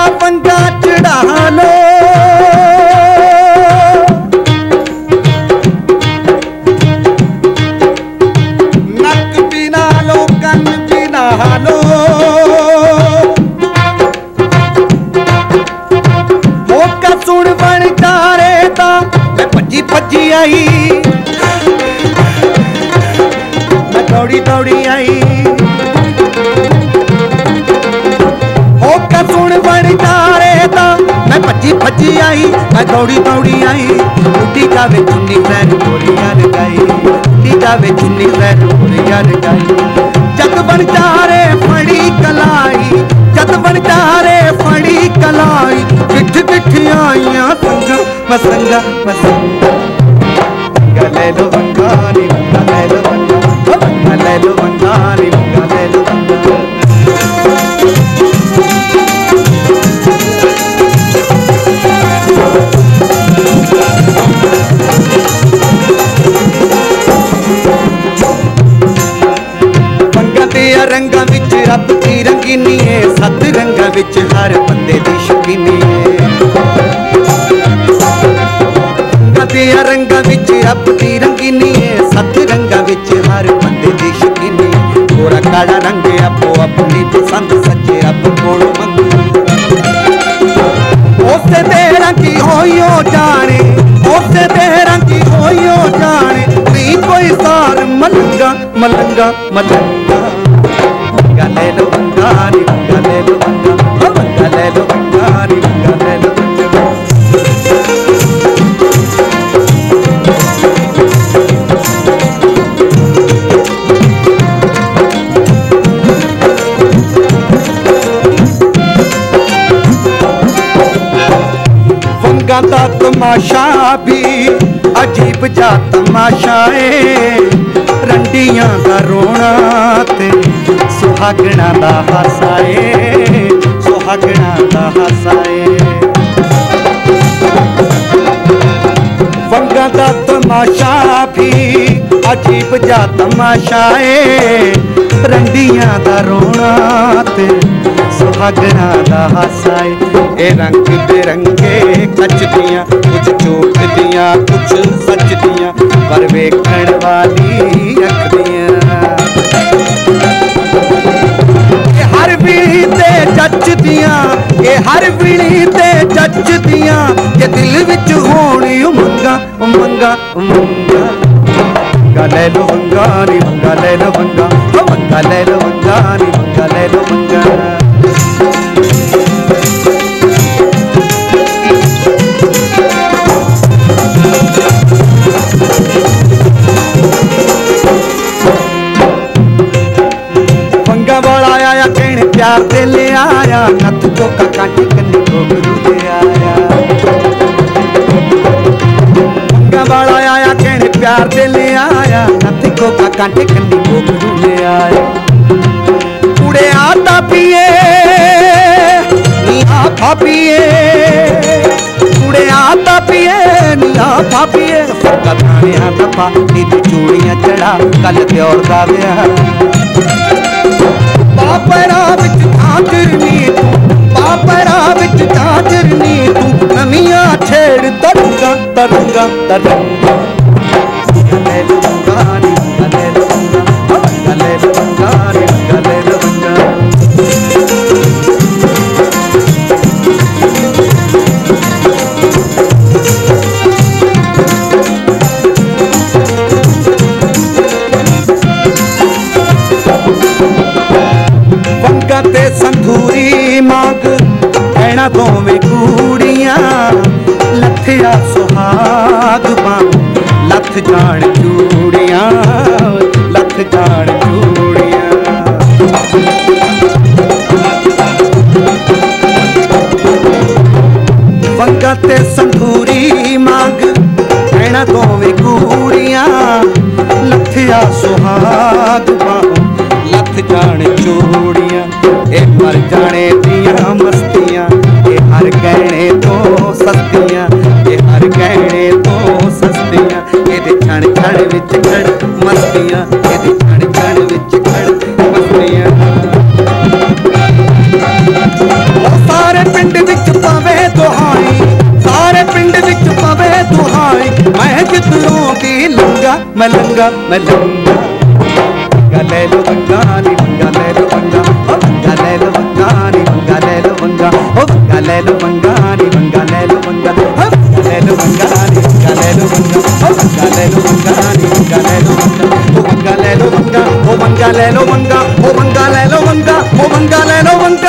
पंगा चढ़ा लो नक बिना लो कन बिना लो होका सुन बन तारे ता मैं भजी भजी आई मैं दौड़ी दौड़ी आई सुन बन तारे ता मैं भजी भजी आई मैं दौड़ी दौड़ी आई उठी जावे चुन्नी सैर गोरियां लगाई उठी जावे चुन्नी सैर गोरियां लगाई जग बन तारे फड़ी कलाई जग बन तारे फड़ी कलाई बिठ बिठ आईयां संगा मसंगा मसंगा गले लो बंगाली गले लो बंगाली गले लो बंगाली गले लो बंगाली रंगा विच रब की रंगीनी है सत रंगा विच हर बंदे दी शौकीनी है रंगा विच रब की रंगीनी है सत रंगा विच हर बंदे दी शौकीनी गोरा काला रंग आपो अपनी पसंद सच्चे रब कोलों मंग उसे दे रंगी होइयो जाने उसे दे रंगी होइयो जाने नहीं कोई सार मलंगा मलंगा मलंगा गले लो बंगाली गले लो बंगाली गले लो बंगाली गले लो वंगा दा तमाशा भी अजीब जा तमाशा है रंडियां दा रोना ते सुहागना दा हासाए सुहागना दा हासाए वंगा दा तमाशा भी अजीब जा तमाशा है रंडियां दा रोना ते सुहागना दा हासाए ए रंग बिरंगे कच दियां कुछ झूठ दियां कुछ सच दियां पर वेखण वाली अख दियां हर वीली ते जच दियां ये हर वीली ते जच दियां ये दिल विच होनी उमंगा उमंगा उमंगा गले लो बंगाली मंगा ले लो बंगा मंगा ले लो बंगाली मंगा ले लो बंगा प्यार दे ले आया नथ को कांटे कन्नी घोघरू दे आया मंगा वाला आया कहने प्यार दे ले आया नथ को कांटे कन्नी घोघरू ले आया कुड़े आता पिए निया भापिए कुड़े आता पिए निया भापिए फक्का थाने हाथ पा नीत चूड़ियां चढ़ा कल त्योर दा ब्याह पापरा विच झांझरनी तू पापरा विच झांझरनी तू नमियां छेड़ तरंगा तरंगा तरंगा गले लो बंगाली गले लो बंगा गले लो बंगाली गले लो बंगा ते संधूरी मांग भैणा दोवें कूड़ियां लथिया सुहाग बांग लथ जान चूड़ियां लथ जान चूड़ियां वंगा ते संधूरी मांग भैणा दोवें कूड़ियां लथिया सुहाग बांग लथ जान चूड़ियां ए मर जाने दियां मस्तियां ए हर गहने तो सस्तियां ए हर गहने तो सस्तियां एदे छण छण विच खड़ मस्तियां एदे छण छण विच खड़ मस्तियां सारे पिंड मैं लंगा वंगा ले लो वंगा नी वंगा ले लो वंगा ओ वंगा ले लो वंगा नी वंगा ले लो वंगा ओ वंगा ले लो वंगा नी वंगा ले लो वंगा ओ वंगा ले लो वंगा नी वंगा ले लो वंगा ओ वंगा ले लो वंगा नी वंगा ले लो वंगा ओ वंगा ले लो वंगा ओ वंगा ले लो वंगा ओ वंगा ले लो वंगा ओ वंगा ले लो वंगा